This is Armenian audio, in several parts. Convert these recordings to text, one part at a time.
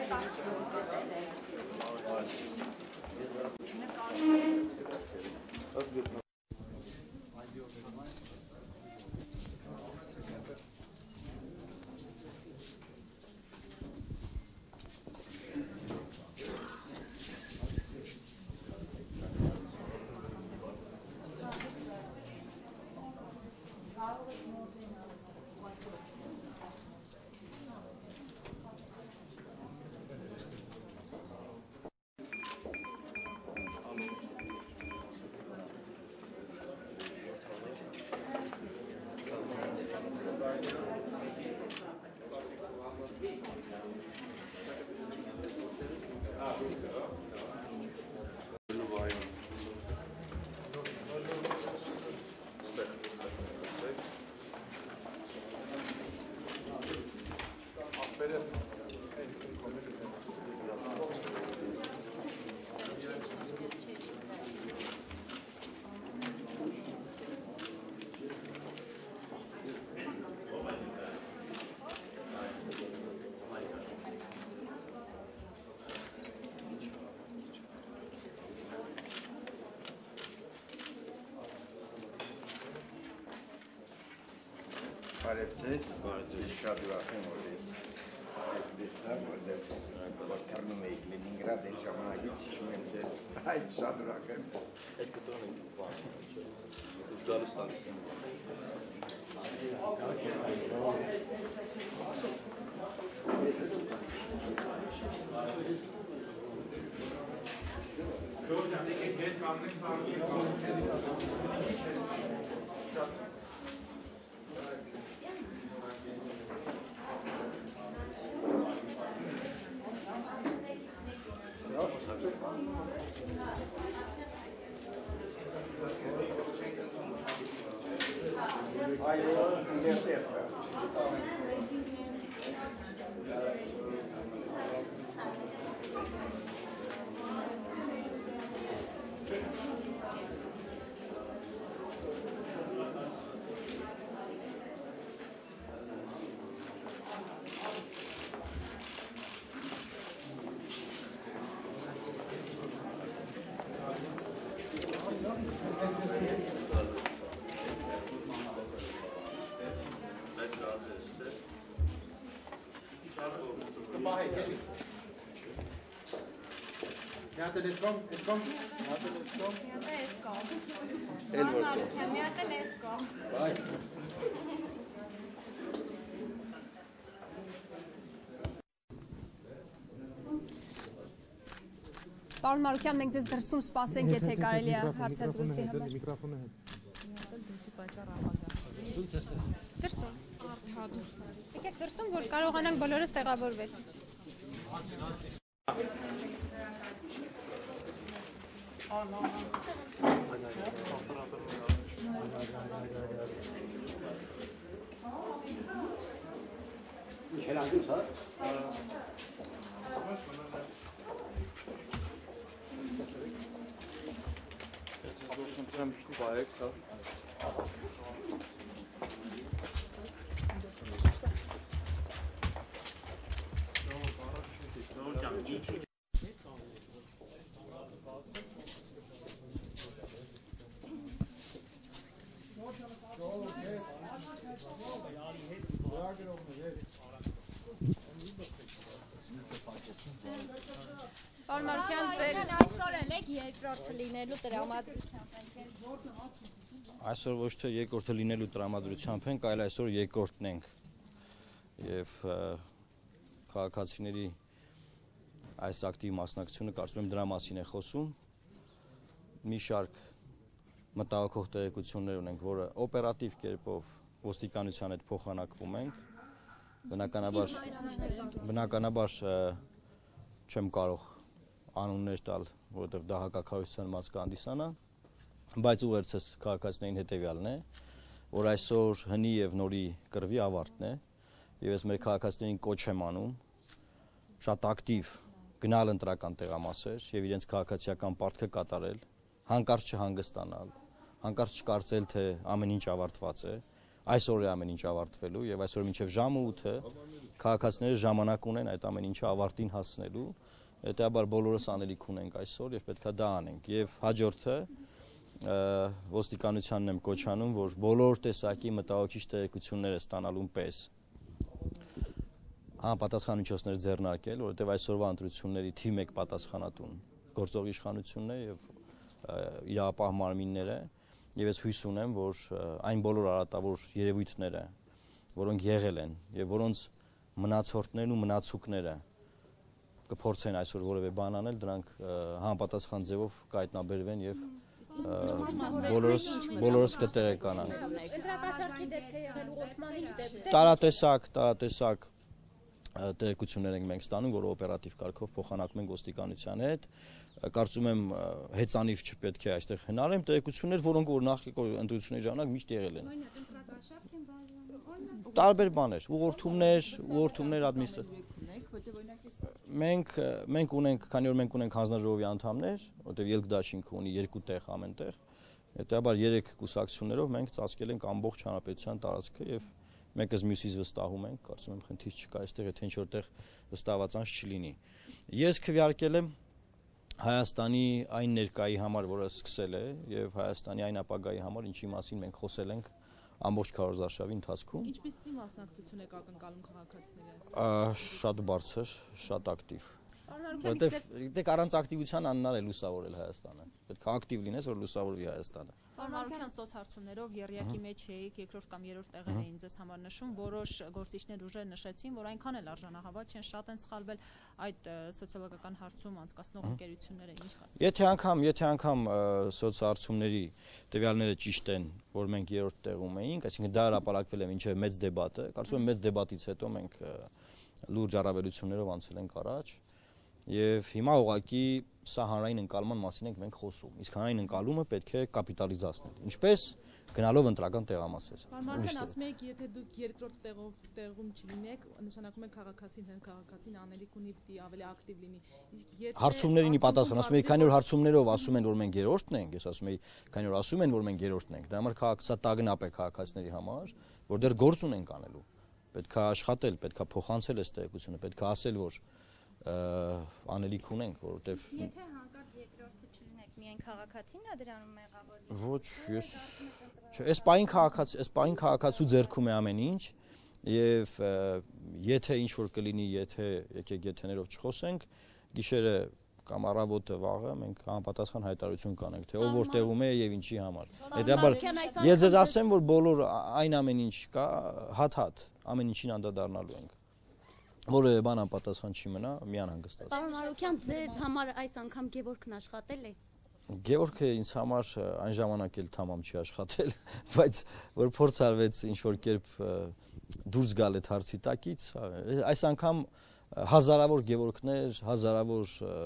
Բարևձեզ, շատ ուրախ եմ, որ ես տեսա, որ կառնում էիք Լենինգրադ այդ ժամանակից հիշում եմ ձեզ, այդ շատ ուրախ եմ։ Ես կտրոն եմ դուք գալուս տալիս եմ։ Georgia, եկեք հետ կանգնենք սարսին Պարոն Մարուկյան, մենք ձեզ դրսում սպասենք, եթե կարելի է հարցազրույցի համար։ Դրսում։ Եկեք դրսում, որ կարողանանք բոլորս տեղավորվել։ Պարոն Մարուկյան, ձեր այսօր եք երկրորդը լինելու տրամադրությամբ ենք։ Այսօր ոչ թե երկրորդը լինելու տրամադրությամբ ենք, այլ այսօր երկրորդն ենք։ Եվ քաղաքացիների այս ակտիվ մասնակցությունը կարծում եմ դրա մասին է խոսում։ Մի շարք մտահոգող տեղեկություններ ունենք, որը օպերատիվ կերպով ոստիկանության հետ փոխանակվում ենք։ Բնականաբար չեմ կարող անուններ տալ, որովհետև դա հակաքարոզության մաս կհանդիսանա, բայց ուղերձս քաղաքացիներին հետևյալն է, որ այսօր հնի եւ նորի կռվի ավարտն է, եւ ես մեր քաղաքացիներին կոչ եմ անում շատ ակտիվ գնալ ընտրական տեղամասեր եւ իրենց քաղաքացիական պարտքը կատարել, հանկարծ չհանգստանալ, հանկարծ չկարծել, թե ամեն ինչ ավարտված է, այսօր է ամեն ինչ ավարտվելու եւ այսօր մինչեւ ժամը 8-ը քաղաքացիները ժամանակ ունեն այդ ամեն ինչը ավարտին հասնելու, հետեւաբար բոլորս անելիք ունենք այսօր եւ պետքա դա անենք եւ հաջորդը ոստիկանությանն եմ կոչանում, որ բոլոր տեսակի մտահոգիչ տեղեկությունները ստանալուն պես համապատասխան միջոցներ ձեռնարկել, որովհետեւ այսօրվա ընտրությունների թիվ 1 պատասխանատուն գործող իշխանությունն է եւ իրավապահ մարմինները եւ ես հույս ունեմ, որ այն բոլոր արատավոր երևույթները, որոնք եղել են եւ որոնց մնացորդներն ու մնացուկները կփորձեն այսօր որևէ բան անել, դրանք համապատասխան ձևով կհայտնաբերվեն եւ բոլորս կտեղեկանանք։ Ընտրակաշառքի դեպք է եղել ուղղորդման ինչ դեպք։ Տարատեսակ տեղեկություններ ենք մենք ստանում, որը օպերատիվ կարգով փոխանակում ենք ոստիկանության հետ։ Կարծում եմ հեծանիվ չպետք է այստեղ հնարեմ տեղեկություններ, որոնք որ նախկին ընտրությունների ժամանակ միշտ եղել են։ Տարբեր բաներ, ուղղորդումներ administrative։ Մենք ունենք, քանի որ մենք ունենք հանձնաժողովի անդամներ, որտեղ ելքդաշինքը ունի 2 տեղ ամենտեղ, հետեւաբար 3 կուսակցություններով մենք ծածկել ենք ամբողջ հանրապետության տարածքը եւ մեկս մյուսից վստահում ենք, կարծում եմ խնդիր չկա այստեղ, եթե ինչ որտեղ վստահվածանց չլինի։ Ես քվեարկել եմ Հայաստանի այն ներկայի համար, որը սկսել է եւ Հայաստանի այն ապագայի համար, ինչի մասին մենք խոսել ենք ամբողջ քարոզարշավի ընթացքում։ Ինչպիսի մասնակցություն եք ակնկալում քաղաքացիների այս։ Շատ բարձր, շատ ակտիվ։ Որտեվ դեք առանց ակտիվության անհնար է լուսավորել Հայաստանը։ Պետք է ակտիվ լինես, որ լուսավորվի Հայաստանը։ Պարոն Մարուկյան, սոցհարցումներով երյակի մեջ էիք, երկրորդ կամ երրորդ տեղեր էին ձեզ համար նշում, որոշ գործիչներ ուժեր նշեցին, որ այնքան էլ արժանահավատ չեն, շատ են սխալվել այդ սոցիոլոգիական հարցում անցկացնող ընկերությունները, ինչ կասեք։ Եթե անգամ սոցհարցումների տվյալները ճիշտ են, որ մենք երրորդ տեղում էինք, այսինքն դա հրապարակվել է մինչև մեծ դեբատը, կարծում եմ մեծ դեբատից հետո մենք լուրջ առավելություններով անցել ենք առաջ։ Եվ հիմա ուղղակի սա հանրային ընկալման մասին ենք մենք խոսում։ Իսկ հանրային ընկալումը պետք է կապիտալիզացնել։ Ինչպես գնալով ընտրական տեղամասեր։ Պարոն ասում եք, եթե դուք երկրորդ տեղում չլինեք, նշանակում է քաղաքացին անելիք ունի, պիտի ավելի ակտիվ լինի։ Հարցումներին պատասխան, ասում եք, քանի որ հարցումներով ասում են, որ մենք երրորդն ենք, ես ասում եմ, քանի որ ասում են, որ մենք երրորդն ենք, դա համար սա տագնապ է քաղաքացիների համար, որ դեռ գործ ունենք անելու։ Պետք է աշխատել, պետք է փոխանցել այս տեղեկությունը, պետք է ասել, որ անելիք ունենք, որովհետև Եթե հանկարծ երկրորդը չլինեք, միայն քաղաքացին է դրանում մեղավոր։ Ոչ, ես այս պահին քաղաքացու ձեռքում է ամեն ինչ եւ եթե ինչ որ կլինի, եթե եկեք եթեներով չխոսենք, գիշերը կամ առավոտը վաղը մենք համապատասխան հայտարարություն կանենք, թե ով որտեղում է եւ ինչի համար։ Հետեւաբար ես ձեզ ասեմ, որ բոլոր այն ամեն ինչ կա, հատ ամեն ինչին անդրադառնալու ենք։ Որը բան անպատասխան չի մնա, միան հանգստացեք։ Պարոն Մարուկյան, ձեզ համար այս անգամ Գևորգն աշխատել է։ Գևորգը ինձ համար այն ժամանակ էլ թամամ չի աշխատել, բայց որ փորձ արվեց ինչ որ կերպ դուրս գալ այդ հարցի տակից, այս անգամ հազարավոր Գևորգներ, հազարավոր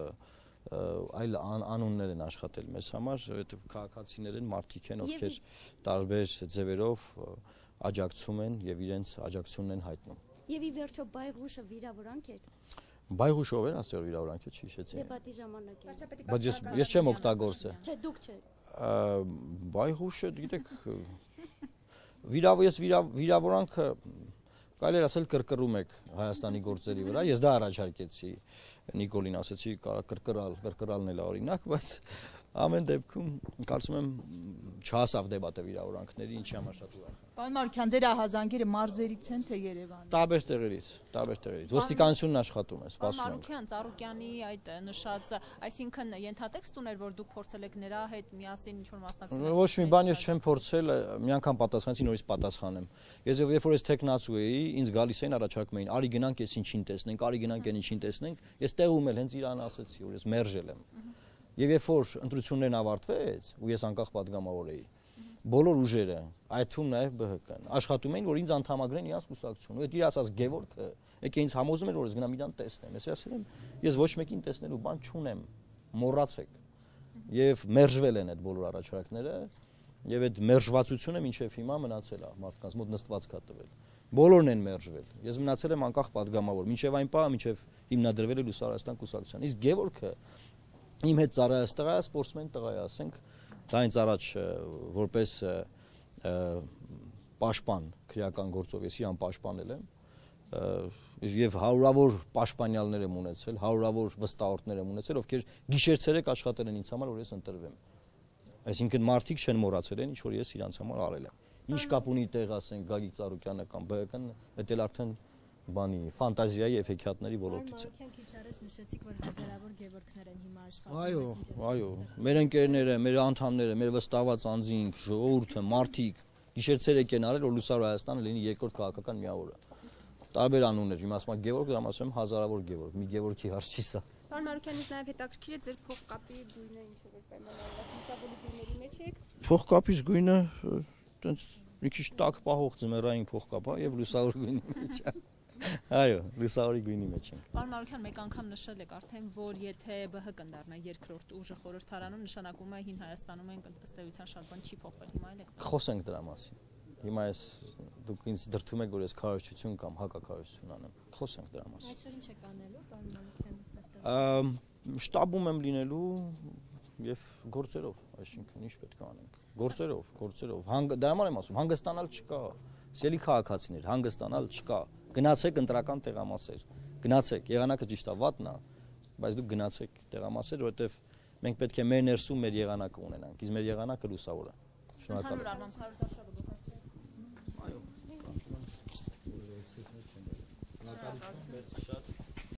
այլ անուններ են աշխատել մեզ համար, որովհետև քաղաքացիներ են, մարդիկ են, ովքեր տարբեր ձևերով աջակցում են եւ իրենց աջակցությունն են հայտնում։ Եվ ի վերջո Բայղուշը վիրավորանք էր։ Բայղուշով էր, ասել վիրավորանք է, չհիշեցի։ Դեպատի ժամանակ էր։ Բայց ես չեմ օգտագործել։ Չէ, դուք չէ։ Բայղուշը, գիտեք, վիրավորանքը կարելի է ասել կրկռում եք Հայաստանի գործերի վրա։ Ես դա առաջարկեցի Նիկոլին, ասեցի կրկռալն էլ օրինակ, բայց ամեն դեպքում կարծում եմ չհասավ դեպատը վիրավորանքների, ինչի համար շատ ուրախ եմ։ Պարոն Մարուկյան, ձեր ահազանգերը մարզերից են թե Երևանից։ Տարբեր տեղերից։ Ոստիկանությունն աշխատում է, սպասում ենք։ Մարուկյան, Ծառուկյանի այդ նշած, այսինքն ենթատեքստ ուներ, որ դուք փորձել եք նրա հետ միասին ինչ որ մասնակցել։ Ոչ մի բան ես չեմ փորձել, մի անգամ պատասխանեցի, նորից պատասխանեմ։ Ես երբ որ ես տեխնացու էի, ինձ գալիս էին առաջարկում էին, արի գնանք այս ինչին տեսնենք, արի գնանք այն ինչին տեսնենք, ես տեղում էլ հենց իրան ասեցի, որ ես մերժել եմ։ Եվ երբ որ ընտրություններն ավարտվեց, ու ես անկախ պատգամավոր էի, բոլոր ուժերը, այդ թվում նաև ԲՀԿ-ն, աշխատում էին, որ ինձ անդամագրեն իրանց կուսակցություն։ Ու այդ իր ասած Գևորգը, եկե ինձ համոզում էր, որ ես գնամ իրան տեսնեմ։ Ես ասել եմ, ես ոչ մեկին տեսնելու բան չունեմ, մոռացեք։ Եվ մերժվել են այդ բոլոր առաջարկները, եւ այդ մերժվածությունը մինչև հիմա մնացել է մարդկանց մոտ նստվածք է տվել։ Բոլորն են մերժվել։ Ես մնացել եմ անկախ պատգամավոր, մինչև այն պահը, մինչև հիմնադրվել է Լուսարաստան կուսակցության։ Իսկ Գևորգը իմ հետ ծառայած տղա է, սպորտսմեն տղա է, ասենք, դա ինձ առաջ որպես պաշտպան քրեական գործով, ես իրան պաշտպանել եմ եւ հարյուրավոր պաշտպանյալներ եմ ունեցել, հարյուրավոր վստահորդներ եմ ունեցել, ովքեր գիշեր-ցերեկ աշխատել են ինձ համար, որ ես ընտրվեմ։ Այսինքն մարդիկ չեն մոռացել են, ինչ որ ես իրանց համար արել եմ։ Ինչ կապ ունի տեղ ասենք Գագիկ Ծառուկյանը կամ ԲՀԿ-ն, դա էլ արդեն բանի ֆանտազիայի եւ հեքիաթների ոլորտից է։ Քիչ առաջ նշեցիք, որ հազարավոր գևորգներ են հիմա աշխատում։ Այո, մեր ընկերները, մեր անդամները, մեր վստահված անձինք, ժողովուրդը, մարդիկ գիշեր-ցերեկ են արել, որ Լուսավոր Հայաստանը լինի երկրորդ քաղաքական միավորը։ Տարբեր անուններ, իմ ասում եմ Գևորգ, դրամ ասում եմ հազարավոր Գևորգ, մի Գևորգի հարց չի սա։ Պարոն Մարուկյանից նաև հետաքրքիր է ձեր փողկապի գույնը ինչ է որ պայմանավորված լուսավորի գույների մեջ եք։ Փողկապից գույնը տենց մի քիչ տաք պահող ձմեռային փողկապ է եւ լուսավոր գույնի մեջ է։ Այո, լուսավորի գույնի մեջ ենք։ Պարոն Մարուկյան, մեկ անգամ նշել եք արդեն, որ եթե ԲՀԿ-ն դառնա երկրորդ ուժը խորհրդարանում, նշանակում է հին Հայաստանում ենք ըստ էության շատ բան չի փոխվել, հիմա էլ եք։ Խոսենք դրա մասին։ Հիմա ես դուք ինձ դրդում եք, որ ես քարոզչություն կամ հակաքարոզչություն անեմ։ Խոսենք դրա մասին։ Այսօր ինչ եք անելու, պարոն Մարուկյան։ Շտաբում եմ լինելու եւ գործերով, այսինքն ինչ պետք է անենք։ Գործերով։ Դրա համար եմ ասում, հանգստանալ չկա։ Սելի քաղաքացիներ, հանգստանալ չկա։ Գնացեք ընտրական տեղամասեր։ Գնացեք, եղանակը ճիշտ է, վատն է, բայց դուք գնացեք տեղամասեր, որովհետեւ մենք պետք է մեր ներսում մեր եղանակը ունենանք։ Իսկ մեր եղանակը լուսավոր է։ Շնորհակալ եմ։